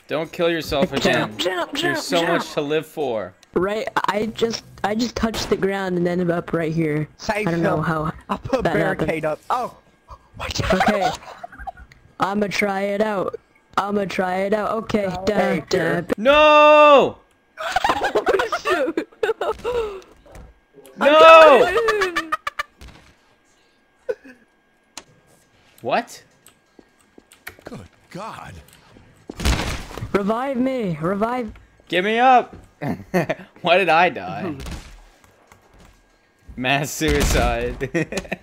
Don't kill yourself again. There's so much to live for. Right, I just touched the ground and ended up right here. Safe I don't know how. I put a that barricade happened. up. Oh! Watch out! Okay. I'ma try it out. Okay. No! Shoot. No! What? Good God. Revive me. Revive. Get me up! Why did I die? Mass suicide.